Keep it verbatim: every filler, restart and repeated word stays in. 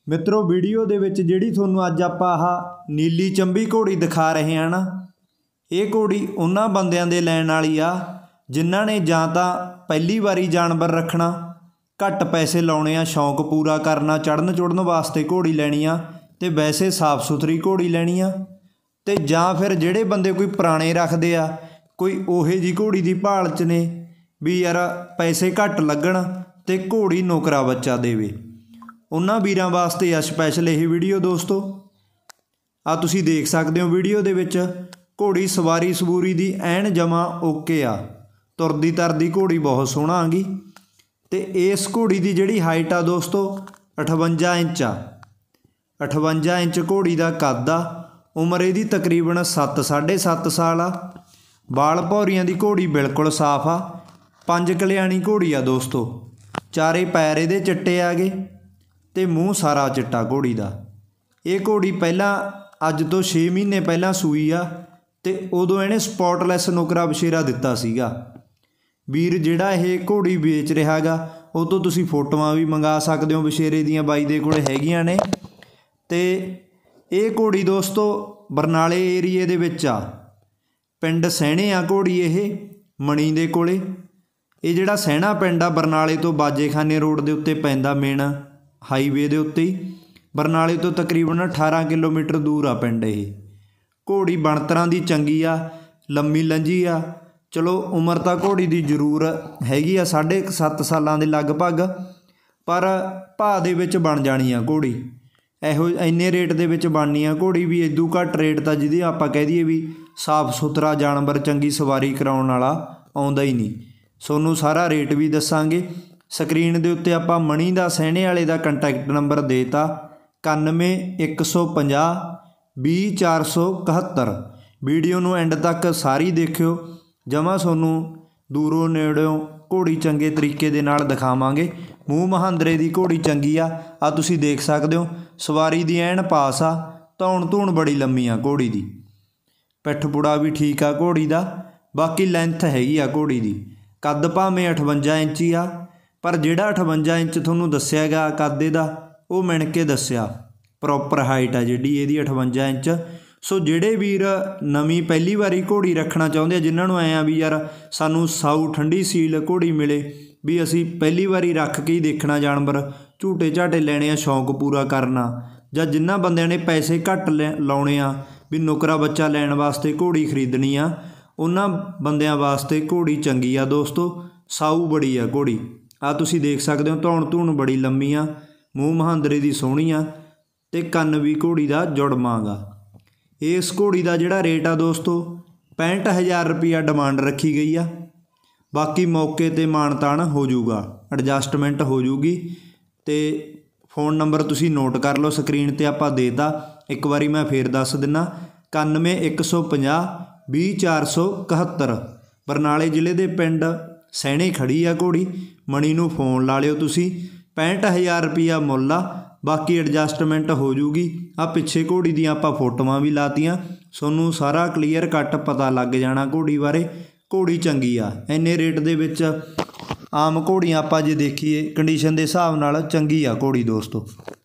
मित्रों वीडियो दे विच जिहड़ी तुहानूं अज आपां आह नीली चंबी घोड़ी दिखा रहे हैं ना, ये घोड़ी उन्हां बंदियां दे लैण वाली आ जिन्हां ने जां तां पहली वारी जानवर रखना, घट पैसे लाउणे आ, शौक पूरा करना, चढ़न चुढ़न वास्ते घोड़ी लैनी आ ते वैसे साफ सुथरी घोड़ी लैनी आ, ते जां फिर जिहड़े बंदे कोई पुराने रखदे आ, कोई ओहे जी घोड़ी दी भाल च ने भी यार पैसे घट लगण ते घोड़ी नौकरा बच्चा देवे, उन्हां वीरां वास्ते आ स्पैशल यह वीडियो। दोस्तों आ तुसीं देख सकते हो वीडियो दे विच घोड़ी सवारी सबूरी दी ऐन जमा ओके आ, तुरदी तरदी घोड़ी बहुत सोहना आगी। ते इस घोड़ी दी जिहड़ी हाइट आ दोस्तों अठवंजा इंच आ, अठवंजा इंच घोड़ी दा कद आ। उम्र इहदी तकरीबन सत्त साढ़े सत्त साल आ। बाल भौरियां दी घोड़ी बिल्कुल साफ आ, पंज कल्याणी घोड़ी आ दोस्तों, चारे पैर इहदे चिट्टे आ गए ते मूँह सारा चिट्टा घोड़ी दा। ये घोड़ी पहला अज तो छे महीने पहला सूई आ ते उदों इहने स्पॉटलैस नुकरा बछेरा दिता सीगा। वीर जिहड़ा ये घोड़ी बेच रहा गा वो तो तुसीं फोटोआं भी मंगा सकते हो, बछेरे दियां बाई दे कोल हैगियां ने। ते ये घोड़ी दोस्तों बरनाले एरिए दे विच आ, पिंड सैणे आ घोड़ी ये मणी दे कोले। ये जिहड़ा सैणा पिंड आ बरनाले तो बाजेखाने रोड दे उत्ते पैंदा, मेन हाईवे दे उत्ते ही, बरनाले तो तकरीबन अठारह किलोमीटर दूर आ पिंड। ये घोड़ी बनतरां दी चंगी आ, लम्मी लंजी आ। चलो उम्र तां घोड़ी दी जरूर हैगी आ साढ़े सत्त सालां दे लगभग, पर भाਅ दे विच बन जानी आ घोड़ी, इहो इन्ने रेट दे विच बननी आ घोड़ी भी। इदू घट रेट तां जिहदी आपां कह दईए भी साफ सुथरा जानवर चंगी सवारी कराउण वाला आउंदा ही नहीं। सोनू सारा रेट भी दसांगे। स्क्रीन दे उत्ते आपां मणी दा सैणे वाले दा कंटैक्ट नंबर देता इक्यानवे एक सौ पचास बीस चार सौ इकहत्तर। वीडियो नूं एंड तक सारी देखियो, जमा सोनू दूरों नेड़ों घोड़ी चंगे तरीके दे नाल दिखावांगे। मूँह महांदरे दी घोड़ी चंगी आ, आ तुसीं देख सकते हो, सवारी दी ऐन पास आ, धौण धूण बड़ी लम्मी आ घोड़ी दी, पिठ पुड़ा भी ठीक आ घोड़ी दा। बाकी लैंथ हैगी आ घोड़ी दी, कद भावें अठवंजा इंच ही आ, पर जिहड़ा अठवंजा इंच तुहानूं दस्सिआ गा कद इहदा वो मिण के दस्सिआ, प्रॉपर हाइट आ जिहड़ी इहदी अठवंजा इंच। सो जिहड़े वीर नवीं पहली वारी घोड़ी रखना चाहुंदे आ, जिन्हां नूं ऐ आ भी यार सानूं साऊ ठंडी सील घोड़ी मिले भी असीं पहली वारी रख के ही देखना जानवर, झूटे झाटे लैणे आ, शौक पूरा करना, जां जिन्हां बंदिआं ने पैसे घट लाउणे आ भी नुकरा बच्चा लैण वास्ते घोड़ी खरीदनी आ, उन्हां बंदिआं वास्ते घोड़ी चंगी आ दोस्तों। साऊ बड़ी आ घोड़ी, आ तुसीं देख सकते हो, धौण धूण बड़ी लम्मी आ, मूँह महांदरे दी सोहणी आ ते कन्न भी घोड़ी दा जुड़मा गा। इस घोड़ी का जिहड़ा रेट आ दोस्तों पैंठ हज़ार रुपया डिमांड रखी गई आ। बाकी मौके ते मानतान हो जूगा, एडजस्टमेंट हो जूगी। तो फोन नंबर तुसीं नोट कर लो, स्क्रीन ते आपां देता, एक बारी मैं फिर दस दिना इक्यानवे एक सौ पचास बीस चार सौ इकहत्तर। बरनाले जिले के पिंड सैणे खड़ी आ घोड़ी, मणी नूं फोन ला लिओ तुसीं, पैंठ हज़ार रुपया मुੱਲ आ, बाकी एडजस्टमेंट हो जूगी। आ पिछे घोड़ी दी आपां फोटोआं भी लातियां, सोनू सारा क्लीयर कट पता लग जाना घोड़ी बारे। घोड़ी चंगी आ, इन्ने रेट दे विच आम घोड़ियां आपां जे देखीए कंडीशन के हिसाब नाल चंगी आ घोड़ी दोस्तों।